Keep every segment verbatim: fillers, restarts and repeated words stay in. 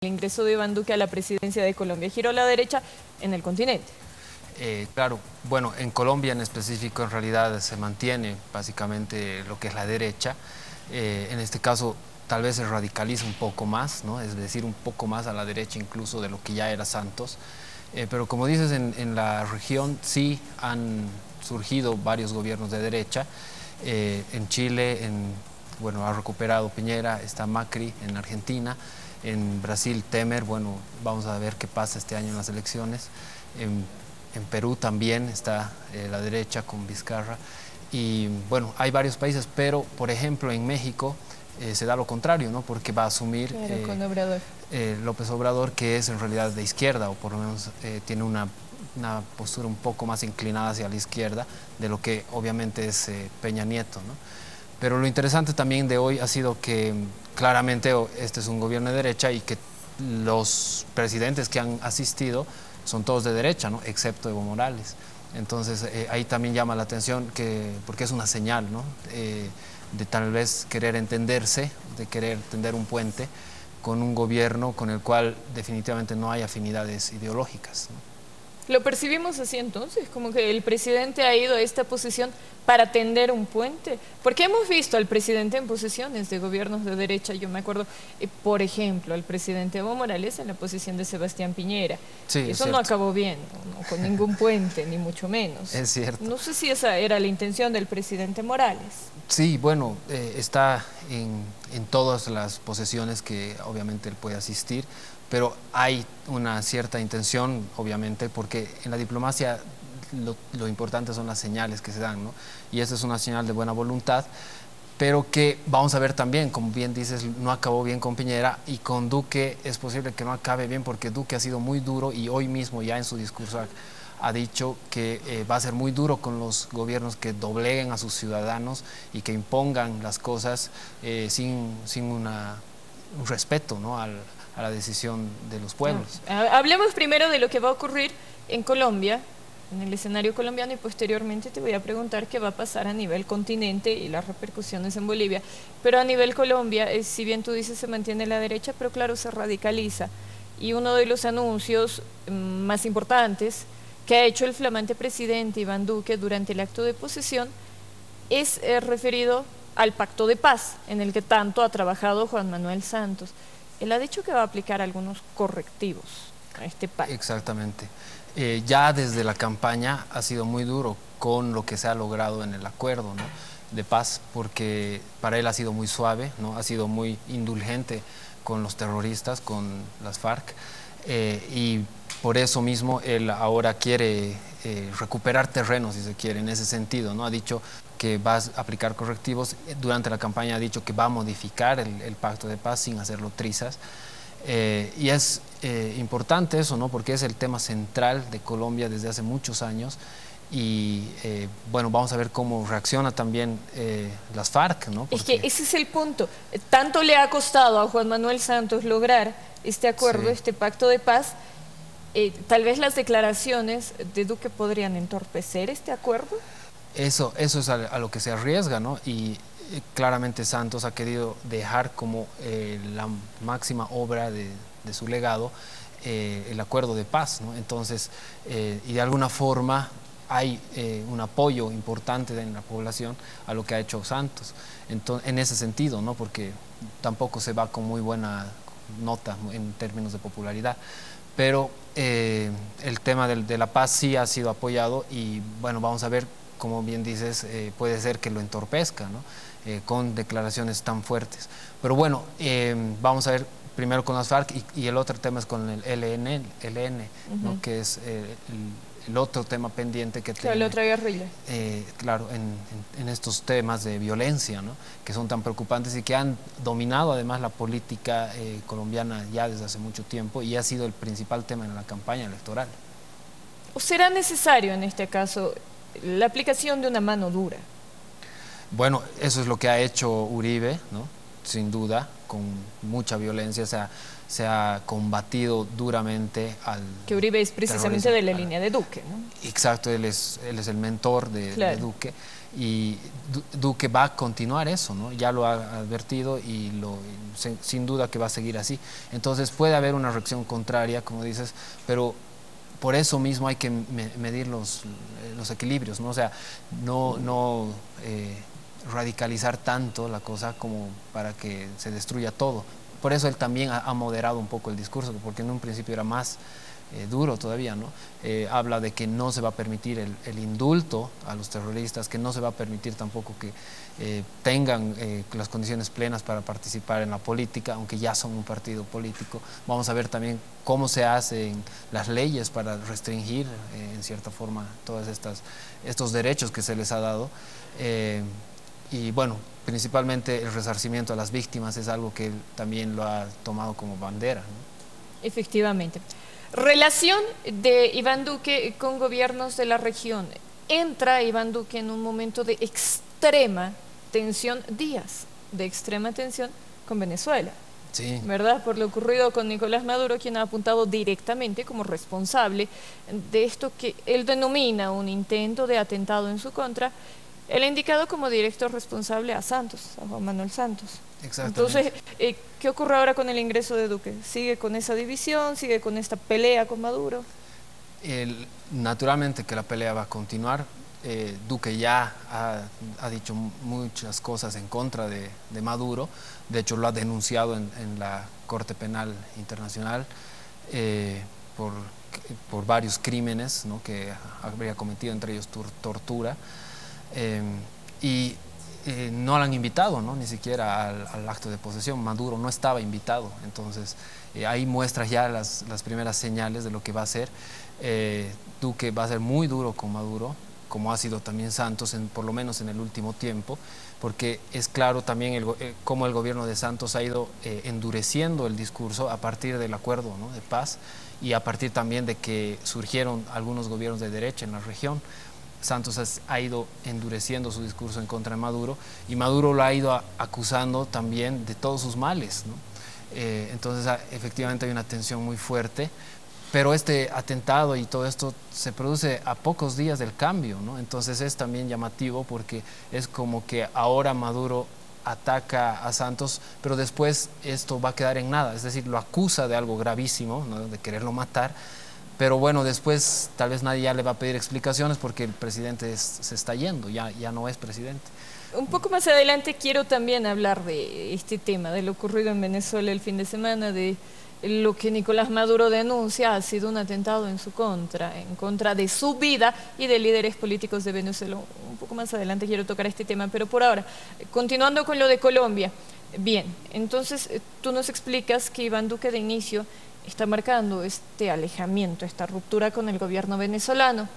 ingreso de Iván Duque a la presidencia de Colombia. Giró a la derecha en el continente. Eh, claro, bueno, en Colombia en específico en realidad se mantiene básicamente lo que es la derecha. Eh, en este caso tal vez se radicaliza un poco más, ¿no? Es decir, un poco más a la derecha incluso de lo que ya era Santos. Eh, pero como dices, en, en la región sí han surgido varios gobiernos de derecha. Eh, en Chile, en, bueno, ha recuperado Piñera, está Macri en Argentina. En Brasil, Temer, bueno, vamos a ver qué pasa este año en las elecciones. En, en Perú también está eh, la derecha con Vizcarra. Y bueno, hay varios países, pero por ejemplo en México eh, se da lo contrario, ¿no? Porque va a asumir Claro, eh, con Obrador. eh, López Obrador, que es en realidad de izquierda, o por lo menos eh, tiene una, una postura un poco más inclinada hacia la izquierda de lo que obviamente es eh, Peña Nieto, ¿no? Pero lo interesante también de hoy ha sido que claramente este es un gobierno de derecha y que los presidentes que han asistido son todos de derecha, ¿no? Excepto Evo Morales. Entonces eh, ahí también llama la atención que, porque es una señal, ¿no? Eh, de tal vez querer entenderse, de querer tender un puente con un gobierno con el cual definitivamente no hay afinidades ideológicas, ¿no? ¿Lo percibimos así entonces? Como que el presidente ha ido a esta posición para tender un puente. Porque hemos visto al presidente en posiciones de gobiernos de derecha. Yo me acuerdo, eh, por ejemplo, al presidente Evo Morales en la posición de Sebastián Piñera. Sí, Eso no acabó bien, no, con ningún puente, ni mucho menos. Es cierto. No sé si esa era la intención del presidente Morales. Sí, bueno, eh, está en, en todas las posesiones que obviamente él puede asistir, pero hay una cierta intención, obviamente, porque en la diplomacia lo, lo importante son las señales que se dan, ¿no? Y esa es una señal de buena voluntad, pero que vamos a ver también, como bien dices, no acabó bien con Piñera, y con Duque es posible que no acabe bien porque Duque ha sido muy duro y hoy mismo ya en su discurso ha, ha dicho que eh, va a ser muy duro con los gobiernos que dobleguen a sus ciudadanos y que impongan las cosas eh, sin, sin una, un respeto, ¿no? Al, a la decisión de los pueblos. Hablemos primero de lo que va a ocurrir en Colombia, en el escenario colombiano, y posteriormente te voy a preguntar qué va a pasar a nivel continente y las repercusiones en Bolivia. Pero a nivel Colombia, eh, si bien tú dices se mantiene la derecha, pero claro, se radicaliza. Y uno de los anuncios mm, más importantes que ha hecho el flamante presidente Iván Duque durante el acto de posesión es eh, referido al pacto de paz, en el que tanto ha trabajado Juan Manuel Santos. Él ha dicho que va a aplicar algunos correctivos a este pacto. Exactamente. Eh, ya desde la campaña ha sido muy duro con lo que se ha logrado en el acuerdo, ¿no? de paz, porque para él ha sido muy suave, ¿no? Ha sido muy indulgente con los terroristas, con las FARC, eh, y por eso mismo él ahora quiere eh, recuperar terreno, si se quiere, en ese sentido, ¿no? Ha dicho que va a aplicar correctivos. Durante la campaña ha dicho que va a modificar el, el pacto de paz sin hacerlo trizas. Eh, y es eh, importante eso, ¿no? Porque es el tema central de Colombia desde hace muchos años. Y eh, bueno, vamos a ver cómo reacciona también eh, las FARC, ¿no? Porque... Es que ese es el punto. Tanto le ha costado a Juan Manuel Santos lograr este acuerdo, sí. este pacto de paz. Eh, tal vez las declaraciones de Duque podrían entorpecer este acuerdo. Eso, eso es a, a lo que se arriesga, ¿no? Y eh, claramente Santos ha querido dejar como eh, la máxima obra de, de su legado eh, el acuerdo de paz, ¿no? Entonces, eh, y de alguna forma hay eh, un apoyo importante en la población a lo que ha hecho Santos. Entonces, en ese sentido, ¿no? Porque tampoco se va con muy buena nota en términos de popularidad. Pero eh, el tema de, de la paz sí ha sido apoyado y bueno, vamos a ver, como bien dices, eh, puede ser que lo entorpezca, ¿no? eh, con declaraciones tan fuertes. Pero bueno, eh, vamos a ver primero con las FARC y, y el otro tema es con el L N, L N uh-huh. ¿no? que es eh, el, el otro tema pendiente que claro, tiene. La otra guerrilla. Eh, claro, en, en, en estos temas de violencia, ¿no? que son tan preocupantes y que han dominado además la política eh, colombiana ya desde hace mucho tiempo y ha sido el principal tema en la campaña electoral. ¿O será necesario en este caso la aplicación de una mano dura? Bueno, eso es lo que ha hecho Uribe, ¿no? Sin duda, con mucha violencia, se ha, se ha combatido duramente al Que Uribe es precisamente de la línea de Duque, ¿no? Exacto, él es, él es el mentor de, claro. de Duque, y Duque va a continuar eso, ¿no? Ya lo ha advertido y lo, sin duda que va a seguir así. Entonces puede haber una reacción contraria, como dices, pero por eso mismo hay que medir los, los equilibrios, ¿no? O sea, no, no eh, radicalizar tanto la cosa como para que se destruya todo. Por eso él también ha, ha moderado un poco el discurso, porque en un principio era más eh, duro todavía, ¿no? Eh, habla de que no se va a permitir el, el indulto a los terroristas, que no se va a permitir tampoco que eh, tengan eh, las condiciones plenas para participar en la política, aunque ya son un partido político. Vamos a ver también cómo se hacen las leyes para restringir eh, en cierta forma todos estos derechos que se les ha dado. Eh, y bueno, principalmente el resarcimiento a las víctimas es algo que él también lo ha tomado como bandera, ¿no? Efectivamente. Relación de Iván Duque con gobiernos de la región. Entra Iván Duque en un momento de extrema tensión, días de extrema tensión con Venezuela. Sí. ¿Verdad? Por lo ocurrido con Nicolás Maduro, quien ha apuntado directamente como responsable de esto que él denomina un intento de atentado en su contra. Él ha indicado como director responsable a Santos, a Juan Manuel Santos. Exactamente. Entonces, eh, ¿qué ocurre ahora con el ingreso de Duque? ¿Sigue con esa división? ¿Sigue con esta pelea con Maduro? El, naturalmente que la pelea va a continuar. Eh, Duque ya ha, ha dicho muchas cosas en contra de, de Maduro. De hecho, lo ha denunciado en, en la Corte Penal Internacional eh, por, por varios crímenes, ¿no?, que habría cometido, entre ellos tor tortura. Eh, y eh, no lo han invitado, ¿no?, ni siquiera al, al acto de posesión. Maduro no estaba invitado, entonces eh, ahí muestra ya las, las primeras señales de lo que va a ser. Eh, Duque va a ser muy duro con Maduro, como ha sido también Santos, en, por lo menos en el último tiempo, porque es claro también el, eh, cómo el gobierno de Santos ha ido eh, endureciendo el discurso a partir del acuerdo, ¿no?, de paz, y a partir también de que surgieron algunos gobiernos de derecha en la región. Santos has, ha ido endureciendo su discurso en contra de Maduro, y Maduro lo ha ido a, acusando también de todos sus males, ¿no? Eh, entonces a, efectivamente hay una tensión muy fuerte, pero este atentado y todo esto se produce a pocos días del cambio, ¿no? Entonces es también llamativo porque es como que ahora Maduro ataca a Santos, pero después esto va a quedar en nada, es decir, lo acusa de algo gravísimo, ¿no?, de quererlo matar. Pero bueno, después tal vez nadie ya le va a pedir explicaciones porque el presidente es, se está yendo, ya, ya no es presidente. Un poco más adelante quiero también hablar de este tema, de lo ocurrido en Venezuela el fin de semana, de lo que Nicolás Maduro denuncia ha sido un atentado en su contra, en contra de su vida y de líderes políticos de Venezuela. Un poco más adelante quiero tocar este tema, pero por ahora, continuando con lo de Colombia. Bien, entonces tú nos explicas que Iván Duque de inicio está marcando este alejamiento, esta ruptura con el gobierno venezolano.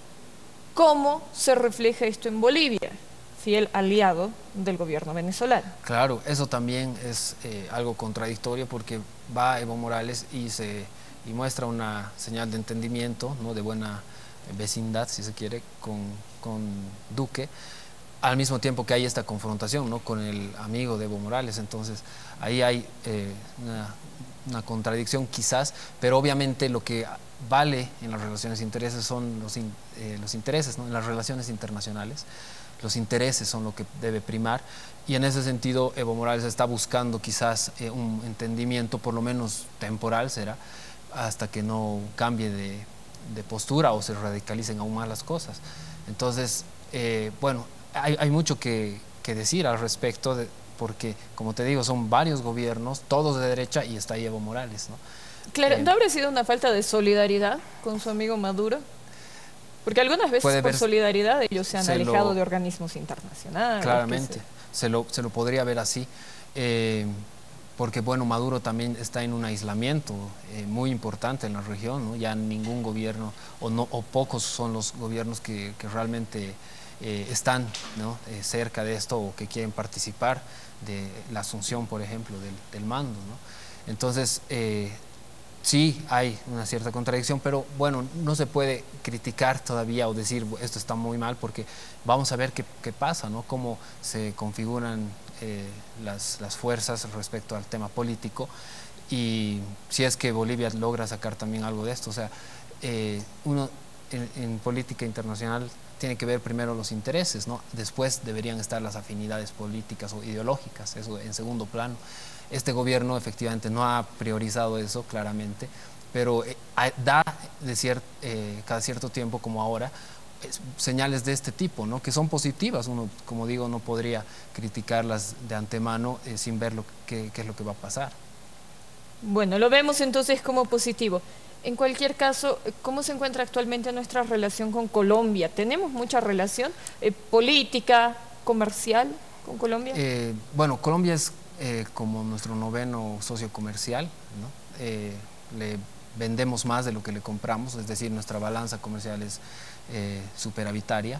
¿Cómo se refleja esto en Bolivia, fiel aliado del gobierno venezolano? Claro, eso también es eh, algo contradictorio porque va Evo Morales y, se, y muestra una señal de entendimiento, ¿no?, de buena vecindad, si se quiere, con, con Duque, al mismo tiempo que hay esta confrontación, ¿no?, con el amigo de Evo Morales. Entonces ahí hay eh, una... una contradicción quizás, pero obviamente lo que vale en las relaciones de intereses son los, in, eh, los intereses, ¿no?, en las relaciones internacionales. Los intereses son lo que debe primar, y en ese sentido Evo Morales está buscando quizás eh, un entendimiento, por lo menos temporal será, hasta que no cambie de, de postura o se radicalicen aún más las cosas. Entonces, eh, bueno, hay, hay mucho que, que decir al respecto de, porque, como te digo, son varios gobiernos, todos de derecha, y está ahí Evo Morales, ¿no? Claro, Eh, ¿no habría sido una falta de solidaridad con su amigo Maduro? Porque algunas veces por solidaridad ellos se han se alejado lo, de organismos internacionales. Claramente, se lo, se lo podría ver así, eh, porque bueno, Maduro también está en un aislamiento eh, muy importante en la región, ¿no? Ya ningún gobierno, o, no, o pocos son los gobiernos que, que realmente eh, están, ¿no?, eh, cerca de esto o que quieren participar de la asunción, por ejemplo, del, del mando, ¿no? Entonces, eh, sí hay una cierta contradicción, pero bueno, no se puede criticar todavía o decir esto está muy mal, porque vamos a ver qué, qué pasa, ¿no? Cómo se configuran eh, las, las fuerzas respecto al tema político, y si es que Bolivia logra sacar también algo de esto. O sea, eh, uno en, en política internacional tiene que ver primero los intereses, ¿no? Después deberían estar las afinidades políticas o ideológicas, eso en segundo plano. Este gobierno efectivamente no ha priorizado eso claramente, pero eh, da de cier eh, cada cierto tiempo, como ahora, eh, señales de este tipo, ¿no? Que son positivas. Uno, como digo, no podría criticarlas de antemano eh, sin ver lo que, qué es lo que va a pasar. Bueno, lo vemos entonces como positivo. En cualquier caso, ¿cómo se encuentra actualmente nuestra relación con Colombia? ¿Tenemos mucha relación eh, política, comercial con Colombia? Eh, bueno, Colombia es eh, como nuestro noveno socio comercial, ¿no? Eh, le vendemos más de lo que le compramos, es decir, nuestra balanza comercial es eh, superavitaria,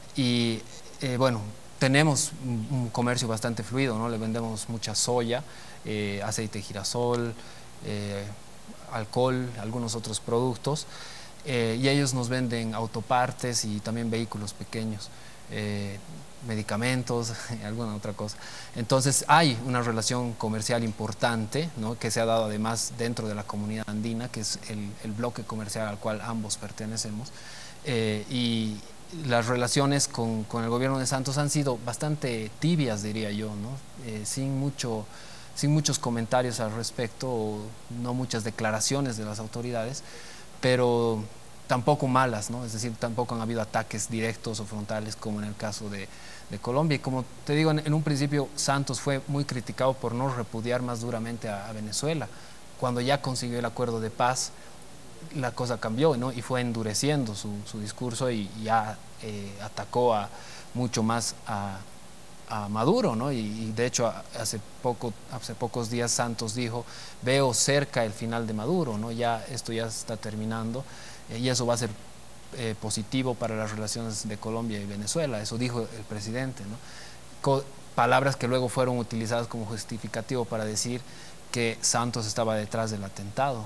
y eh, bueno, tenemos un, un comercio bastante fluido, ¿no? Le vendemos mucha soya, eh, aceite de girasol, eh, alcohol, algunos otros productos, eh, y ellos nos venden autopartes y también vehículos pequeños, eh, medicamentos, alguna otra cosa. Entonces hay una relación comercial importante, ¿no? Que se ha dado además dentro de la comunidad andina, que es el, el bloque comercial al cual ambos pertenecemos, eh, y las relaciones con, con el gobierno de Santos han sido bastante tibias, diría yo, ¿no? Eh, sin mucho... sin muchos comentarios al respecto, o no muchas declaraciones de las autoridades, pero tampoco malas, ¿no? Es decir, tampoco han habido ataques directos o frontales como en el caso de, de Colombia. Y como te digo, en, en un principio Santos fue muy criticado por no repudiar más duramente a, a Venezuela. Cuando ya consiguió el acuerdo de paz, la cosa cambió, ¿no? Y fue endureciendo su, su discurso, y ya eh, atacó a, mucho más a a Maduro, ¿no? Y, y de hecho hace, poco, hace pocos días Santos dijo: veo cerca el final de Maduro, ¿no? Ya esto ya está terminando, eh, y eso va a ser eh, positivo para las relaciones de Colombia y Venezuela. Eso dijo el presidente, ¿no? Co palabras que luego fueron utilizadas como justificativo para decir que Santos estaba detrás del atentado,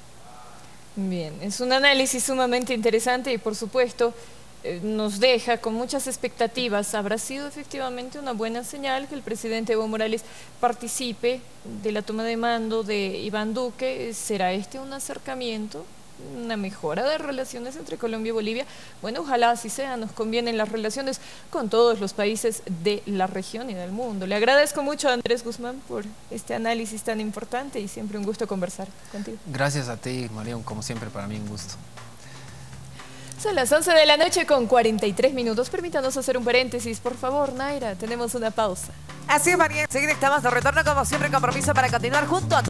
¿no? Bien, es un análisis sumamente interesante y por supuesto nos deja con muchas expectativas. ¿Habrá sido efectivamente una buena señal que el presidente Evo Morales participe de la toma de mando de Iván Duque? ¿Será este un acercamiento, una mejora de relaciones entre Colombia y Bolivia? Bueno, ojalá así sea. Nos convienen las relaciones con todos los países de la región y del mundo. Le agradezco mucho a Andrés Guzmán por este análisis tan importante, y siempre un gusto conversar contigo. Gracias a ti, Marión, como siempre para mí un gusto. Son las once de la noche con cuarenta y tres minutos. Permítanos hacer un paréntesis, por favor, Naira. Tenemos una pausa. Así es, María. Enseguida estamos de retorno, como siempre, compromiso para continuar junto a